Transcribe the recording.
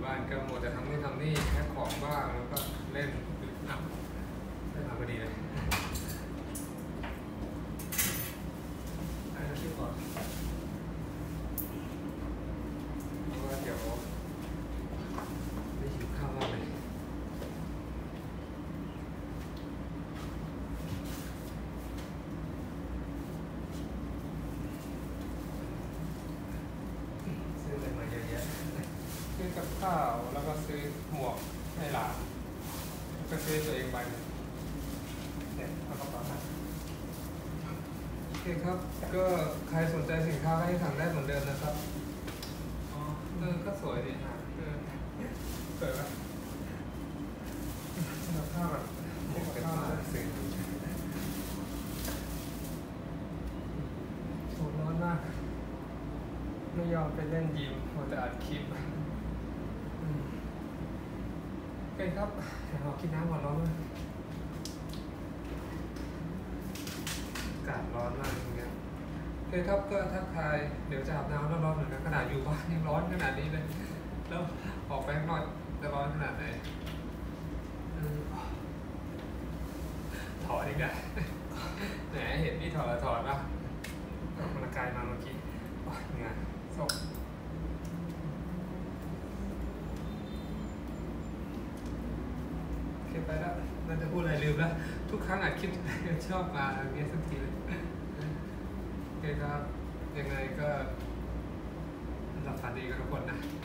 บ้านก็หมดแต่ทำนู่นทำนี่แค่ของบ้างแล้วก็เล่นอ่ะได้ทำพอดีเลยที่ก่อนเพราะว่าเดี๋ยวไม่หิวข้าวมากเลยซื้ออะไรมาเยอะแยะซื้อกับข้าวแล้วก็ซื้อหมวกให้หลานก็ซื้อตัวเองไปเนี่ยเอากระเป๋ามาโอเคครับก็ใครสนใจสินค้าให้สั่งได้เหมือนเดิมนะครับอ๋อก็สวยดีนะสวยปะกับข้าวแบบกับข้าวสีโหร้อนมากไม่ยอมไปเล่นยิมมัวแต่อัดคลิปโอเคครับเดี๋ยวเรากินน้ำก่อนร้อนมากอากาศร้อนมากอย่างเงี้ยโอเคครับก็ทักทายเดี๋ยวจะอาบน้ำแล้วร้อนเหมือนกันขนาดอยู่บ้านยังร้อนขนาดนี้เลยแล้วออกไปข้างนอกจะร้อนขนาดไหนถอดอีกแล้วแหมเห็นพี่ถอดแล้วถอดป่ะออกกำลังกายมาเมื่อกี้งานส่งโอเคไปแล้วน่าจะพูดอะไรลืมแล้วทุกครั้งอัดคลิปชอบมาอย่างเงี้ยสักทีเลยโอเคครับยังไงก็หลับฝันดีกันทุกคนนะ